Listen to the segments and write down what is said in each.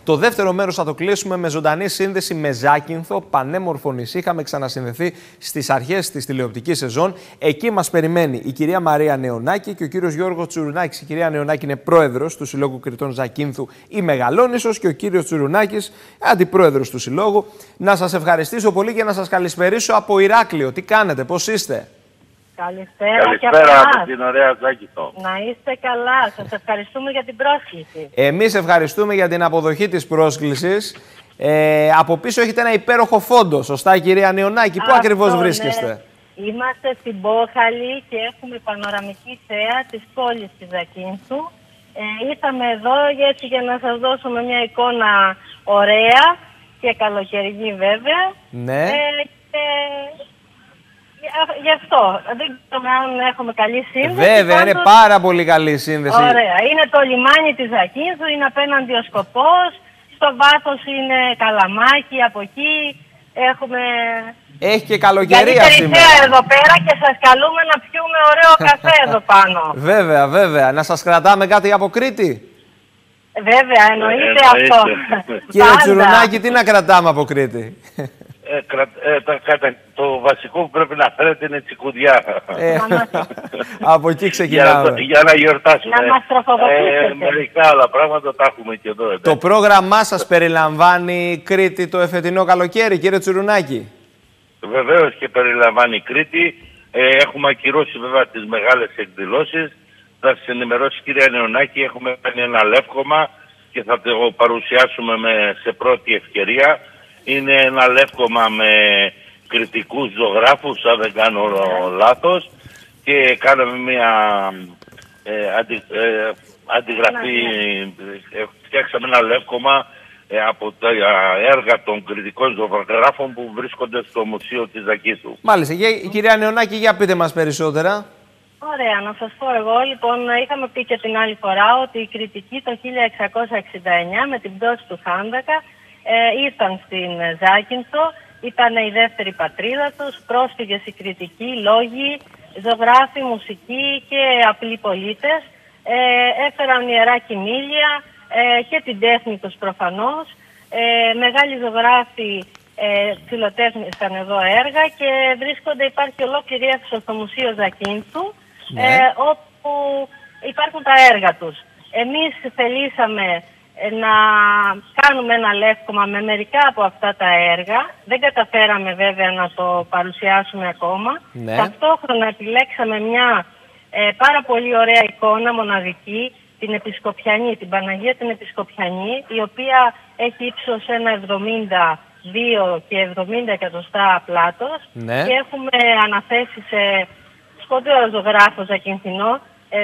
Το δεύτερο μέρος θα το κλείσουμε με ζωντανή σύνδεση με Ζάκυνθο, πανέμορφο νησί. Είχαμε ξανασυνδεθεί στις αρχές της τηλεοπτικής σεζόν. Εκεί μας περιμένει η κυρία Μαρία Νεωνάκη και ο κύριος Γιώργος Τσουρουνάκης. Η κυρία Νεωνάκη είναι πρόεδρος του Συλλόγου Κριτών Ζακύνθου η Μεγαλόνισσος και ο κύριος Τσουρουνάκης αντιπρόεδρος του Συλλόγου. Να σας ευχαριστήσω πολύ και να σας καλησπερίσω από Ηράκλειο. Τι κάνετε, πώς είστε? Καλησπέρα από την ωραία Ζάκυνθο. Να είστε καλά. Σας ευχαριστούμε για την πρόσκληση. Εμείς ευχαριστούμε για την αποδοχή της πρόσκλησης. Από πίσω έχετε ένα υπέροχο φόντο, σωστά κυρία Νεωνάκη? Πού ακριβώς βρίσκεστε? Ναι. Είμαστε στην Πόχαλη και έχουμε πανοραμική θέα της πόλης της Ζακύνθου. Ήρθαμε εδώ έτσι για να σας δώσουμε μια εικόνα ωραία και καλοκαιρινή βέβαια. Ναι. Γι' αυτό. Δεν ξέρουμε αν έχουμε καλή σύνδεση. Βέβαια, είναι πάρα πολύ καλή σύνδεση. Ωραία. Είναι το λιμάνι της Ζακύνθου, είναι απέναντι ο Σκοπός. Στο βάθος είναι Καλαμάκι, από εκεί έχουμε... Έχει και καλοκαιρία σήμερα. Εδώ πέρα και σας καλούμε να πιούμε ωραίο καφέ εδώ πάνω. Βέβαια, βέβαια. Να σας κρατάμε κάτι από Κρήτη? Βέβαια, εννοείται αυτό. Κύριε Τσουρουνάκη, τι να κρατάμε από Κρήτη? Το βασικό που πρέπει να φέρετε είναι τσικουδιά. Από εκεί ξεκινάμε. Για να γιορτάσουμε. Να μας τροφοδοτήσετε. Μερικά άλλα πράγματα τα έχουμε και εδώ. Το πρόγραμμά σας περιλαμβάνει Κρήτη το εφετινό καλοκαίρι, κύριε Τσουρουνάκη? Βεβαίως και περιλαμβάνει Κρήτη. Έχουμε ακυρώσει βέβαια τις μεγάλες εκδηλώσεις. Θα σας ενημερώσει κυρία Νεωνάκη, έχουμε κάνει ένα λεύκομα και θα το παρουσιάσουμε σε πρώτη ευκαιρία. Είναι ένα λεύκομα με κριτικούς ζωγράφους, αν δεν κάνω λάθος, και κάναμε μια αντιγραφή, φτιάξαμε ένα λεύκομα από τα έργα των κριτικών ζωγράφων που βρίσκονται στο Μουσείο της Ζακύνθου. Μάλιστα. Κυρία Νεωνάκη, για πείτε μας περισσότερα. Ωραία, να σας πω εγώ. Λοιπόν, είχαμε πει και την άλλη φορά ότι οι κριτικοί το 1669 με την πτώση του Χάνδακα ήρθαν στην Ζάκυνθο, ήταν η δεύτερη πατρίδα τους, πρόσφυγες οι κριτικοί, λόγοι, ζωγράφοι, μουσικοί και απλοί πολίτες. Έφεραν ιερά κοιμήλια και την τέχνη τους προφανώς. Μεγάλοι ζωγράφοι φιλοτέχνησαν εδώ έργα και υπάρχει ολόκληρη αίθουσα στο Μουσείο Ζακύνθου, όπου υπάρχουν τα έργα τους. Εμείς θελήσαμε να κάνουμε ένα λεύκομα με μερικά από αυτά τα έργα. Δεν καταφέραμε βέβαια να το παρουσιάσουμε ακόμα. Ταυτόχρονα επιλέξαμε μια πάρα πολύ ωραία εικόνα, μοναδική, την Επισκοπιανή, την Παναγία την Επισκοπιανή, η οποία έχει ύψος 1,72 και 70 εκατοστά πλάτος. Και έχουμε αναθέσει σε σκοτεινό ζωγράφο Ζακυνθινό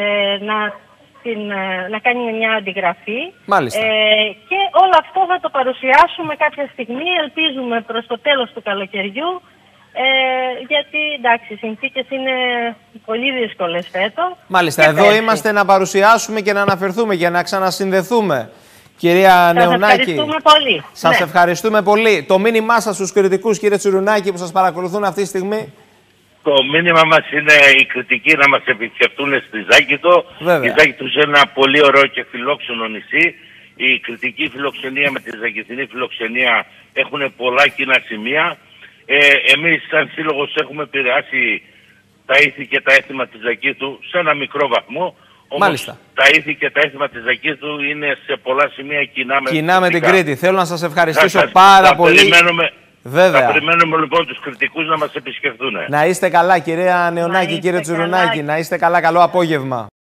να κάνει μια αντιγραφή. Και όλο αυτό θα το παρουσιάσουμε κάποια στιγμή, ελπίζουμε προς το τέλος του καλοκαιριού, γιατί εντάξει, οι συνθήκες είναι πολύ δύσκολες φέτος. Μάλιστα, εδώ είμαστε να παρουσιάσουμε και να αναφερθούμε για να ξανασυνδεθούμε. Κυρία Νεωνάκη, σας ευχαριστούμε πολύ. Το μήνυμά σας στους κριτικούς, κύριε Τσουρουνάκη, που σας παρακολουθούν αυτή τη στιγμή? Το μήνυμα μας είναι οι κριτικοί να μας επισκεφτούν στη Ζάκυνθο. Η Ζάκυνθο είναι ένα πολύ ωραίο και φιλόξενο νησί. Η κριτική φιλοξενία με τη ζακυνθινή φιλοξενία έχουν πολλά κοινά σημεία. Εμείς σαν σύλλογος έχουμε επηρεάσει τα ήθη και τα έθιμα της Ζακύνθου σε ένα μικρό βαθμό. Όμως τα ήθη και τα έθιμα της Ζακύνθου είναι σε πολλά σημεία κοινά με την Κρήτη. Θέλω να σας ευχαριστήσω πάρα πολύ. Θα περιμένουμε λοιπόν τους κριτικούς να μας επισκεφθούν. Να είστε καλά κυρία Νεωνάκη, κύριε Τσουρουνάκη. Να είστε καλά, καλό απόγευμα.